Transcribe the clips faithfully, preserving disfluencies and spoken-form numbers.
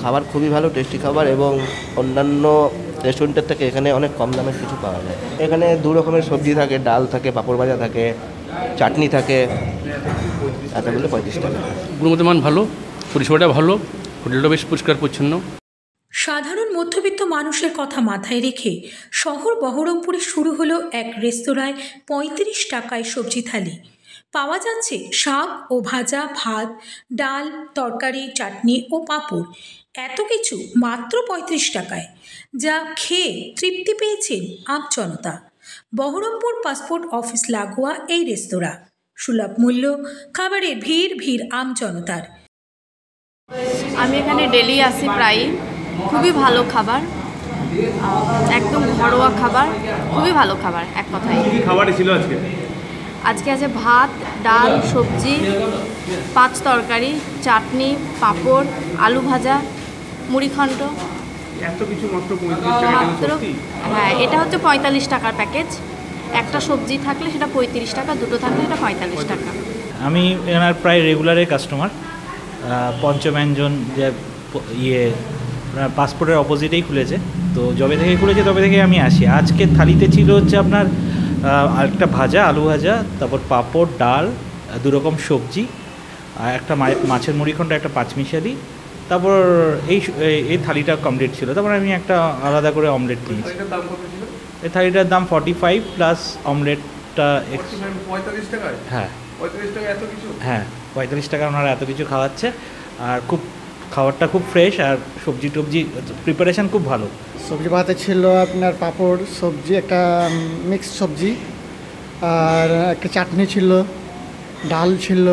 খাবার খুবই ভালো, টেস্টি খাবার, এবং অন্যান্য রেস্টুরেন্টের থেকে এখানে অনেক কম দামের কিছু পাওয়া যায়। এখানে দু রকমের সবজি থাকে, ডাল থাকে, পাঁপড় ভাজা থাকে, চাটনি থাকে। আচ্ছা, বললে পঁয়ত্রিশ টাকা। গুণগত মান ভালো, পরিষেবাটা ভালো, হোটেলটা বেশ পরিষ্কার পরিচ্ছন্ন। সাধারণ মধ্যবিত্ত মানুষের কথা মাথায় রেখে শহর বহরমপুরে শুরু হলো এক রেস্তোরাঁয় পঁয়ত্রিশ টাকায় সবজি থালি। পাওয়া যাচ্ছে শাক ও ভাজা, ভাত, ডাল, তরকারি, চাটনি ও পাঁপড়। এত কিছু মাত্র পঁয়ত্রিশ টাকায়, যা খেয়ে তৃপ্তি পেয়েছেন আমজনতা। বহরমপুর পাসপোর্ট অফিস লাগোয়া এই রেস্তোরাঁ, সুলভ মূল্য, খাবারের ভিড় ভিড় আমজনতার। আমি এখানে ডেলি আসি প্রায়। খুবই ভালো খাবার, একদম ঘরোয়া খাবার, খুবই ভালো খাবার। এক কথায় কি খাবার ছিল আজকে? আজকে আছে ভাত, ডাল, সবজি, পাঁচ তরকারি, চাটনি, পাঁপড়, আলু ভাজা, মুড়িঘণ্ট। এত কিছু মাত্র পঁয়ত্রিশ টাকা? মাত্র, হ্যাঁ, এটা হচ্ছে পঁয়তাল্লিশ টাকার প্যাকেজ। একটা সবজি থাকলে সেটা পঁয়ত্রিশ টাকা, দুটো থাকলে সেটা পঁয়তাল্লিশ টাকা। আমি এনার প্রায় রেগুলারের কাস্টমার। পঞ্চব্যঞ্জন যে ইয়ে পাসপোর্টের অপোজিটেই খুলেছে, তো যবে থেকে খুলেছে তবে থেকে আমি আসি। আজকে থালিতে ছিল হচ্ছে আপনার একটা ভাজা, আলু ভাজা, তারপর পাঁপড়, ডাল, দু রকম সবজি, আর একটা মাছের মুড়িঘণ্ট, একটা পাঁচমিশালি। তারপর এই এই থালিটা কমপ্লিট ছিল। তারপর আমি একটা আলাদা করে অমলেট দিয়েছি। এই থালিটার দাম ফর্টি ফাইভ প্লাস অমলেটটা। পঁয়তাল্লিশ টাকায়? হ্যাঁ, পঁয়তাল্লিশ টাকা এত কিছু? হ্যাঁ, পঁয়তাল্লিশ টাকা ওনারা এত কিছু খাওয়াচ্ছে। আর খুব খাবারটা খুব ফ্রেশ, আর সবজি টবজি প্রিপারেশান খুব ভালো। সবজি ভাতে ছিল আপনার পাঁপড়, সবজি, একটা মিক্স সবজি, আর একটা চাটনি ছিল, ডাল ছিল,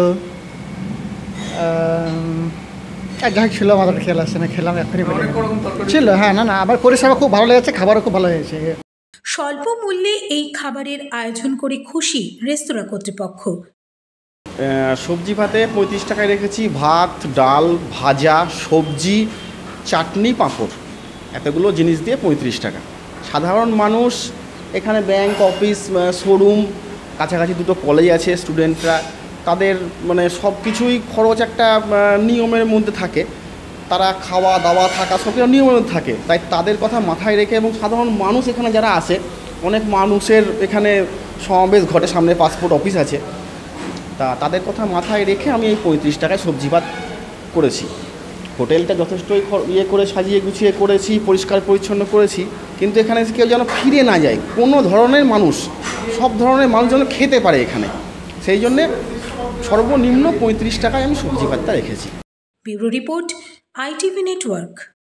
আর যাই ছিল আমাদের খেয়াল আসছে না, খেলাম এখনই ছিল। হ্যাঁ, না না, আবার পরিষেবা খুব ভালো লেগেছে, খাবারও খুব ভালো হয়েছে। স্বল্প মূল্যে এই খাবারের আয়োজন করে খুশি রেস্তোরাঁ কর্তৃপক্ষ। সবজি ভাতে পঁয়ত্রিশ টাকায় রেখেছি। ভাত, ডাল, ভাজা, সবজি, চাটনি, পাঁপড়, এতগুলো জিনিস দিয়ে পঁয়ত্রিশ টাকা। সাধারণ মানুষ এখানে ব্যাংক, অফিস, শোরুম, কাছাকাছি দুটো কলেজ আছে, স্টুডেন্টরা, তাদের মানে সব কিছুই খরচ একটা নিয়মের মধ্যে থাকে। তারা খাওয়া দাওয়া থাকা সব কিছু নিয়মের মধ্যে থাকে, তাই তাদের কথা মাথায় রেখে, এবং সাধারণ মানুষ এখানে যারা আসে, অনেক মানুষের এখানে সমাবেশ ঘটে, সামনে পাসপোর্ট অফিস আছে, তা তাদের কথা মাথায় রেখে আমি এই পঁয়ত্রিশ টাকায় সবজি ভাত করেছি। হোটেলটা যথেষ্টই ইয়ে করে সাজিয়ে গুছিয়ে করেছি, পরিষ্কার পরিচ্ছন্ন করেছি, কিন্তু এখানে কেউ যেন ফিরে না যায়। কোনো ধরনের মানুষ, সব ধরনের মানুষ যেন খেতে পারে এখানে, সেই জন্যে সর্বনিম্ন পঁয়ত্রিশ টাকায় আমি সবজি ভাতটা রেখেছি। Bureau report, ITV network.